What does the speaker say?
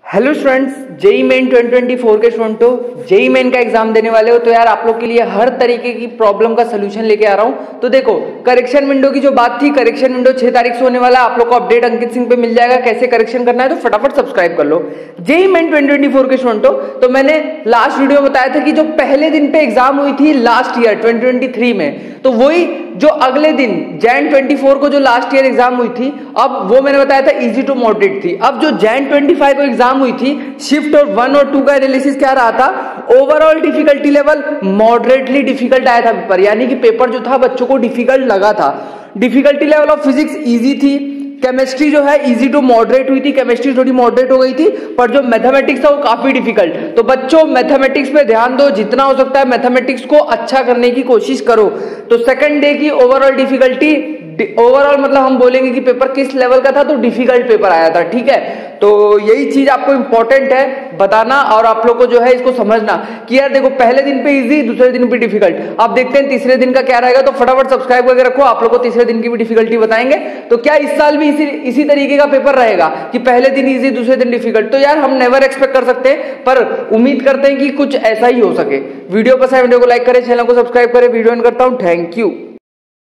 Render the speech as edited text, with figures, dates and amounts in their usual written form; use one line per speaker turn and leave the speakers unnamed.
Hello students, JEE main 2024 के student हो, JEE main का एग्जाम देने वाले हो तो यार आप लोग के लिए हर तरीके की प्रॉब्लम का सोल्यूशन लेके आ रहा हूं। तो देखो, करेक्शन विंडो की जो बात थी, करेक्शन विंडो 6 तारीख से होने वाला है। आप लोग को अपडेट अंकित सिंह पे मिल जाएगा, कैसे करेक्शन करना है तो फटाफट सब्सक्राइब कर लो। जेई मेन 2024 के स्टूडेंट हो तो मैंने लास्ट वीडियो में बताया था कि जो पहले दिन पे एग्जाम हुई थी लास्ट ईयर 2023 में, तो वही जो अगले दिन जैन 24 को जो लास्ट ईयर एग्जाम हुई थी, अब वो मैंने बताया था इजी टू मॉडरेट थी। अब जो जैन 25 को एग्जाम हुई थी, शिफ्ट और 1 और 2 का एनालिसिस क्या रहा था, overall difficulty level moderately difficult आया था पेपर, यानी कि पेपर जो था बच्चों को डिफिकल्ट लगा था। Difficulty level of physics easy थी, केमिस्ट्री जो है इजी टू मॉडरेट हुई थी, केमिस्ट्री थोड़ी मॉडरेट हो गई थी, पर जो मैथमेटिक्स था वो काफी डिफिकल्ट। तो बच्चों मैथमेटिक्स पे ध्यान दो, जितना हो सकता है मैथमेटिक्स को अच्छा करने की कोशिश करो। तो सेकंड डे की ओवरऑल डिफिकल्टी, ओवरऑल मतलब हम बोलेंगे कि पेपर किस लेवल का था, तो डिफिकल्ट पेपर आया था। ठीक है, तो यही चीज आपको इंपॉर्टेंट है बताना और आप लोग को जो है इसको समझना कि यार देखो, पहले दिन पे इजी, दूसरे दिन पे डिफिकल्ट। अब देखते हैं तीसरे दिन का क्या रहेगा, तो फटाफट सब्सक्राइब करके रखो, आप लोग को तीसरे दिन की भी डिफिकल्टी बताएंगे। तो क्या इस साल भी इसी तरीके का पेपर रहेगा कि पहले दिन इजी दूसरे दिन डिफिकल्ट? तो यार हम नेवर एक्सपेक्ट कर सकते, पर उम्मीद करते हैं कि कुछ ऐसा ही हो सके। वीडियो पसंद है, वीडियो को लाइक करें, चैनल को सब्सक्राइब करें। वीडियो एंड करता हूं, थैंक यू।